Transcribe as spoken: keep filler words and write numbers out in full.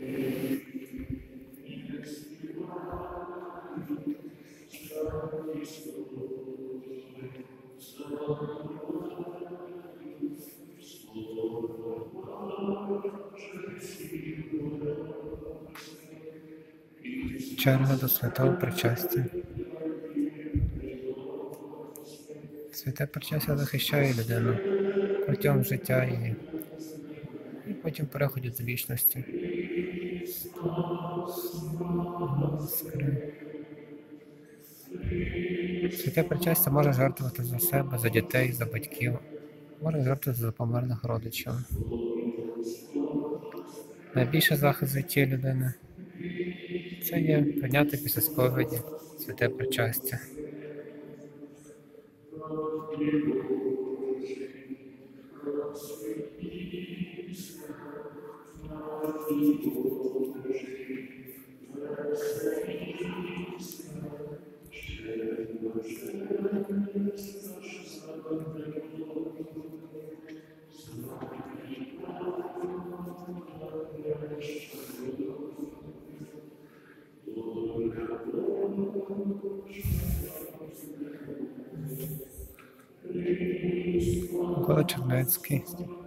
Черга до святого причастя. Святе причастя захищає людину протягом життя її і потім переходить до вічності. Святе причастя може жертвувати за себе, за дітей, за батьків, може жертвувати за померлих родичів. Найбільший захист в житті людини – це є прийняти після сповіді святе причастя. Микола Чернецький.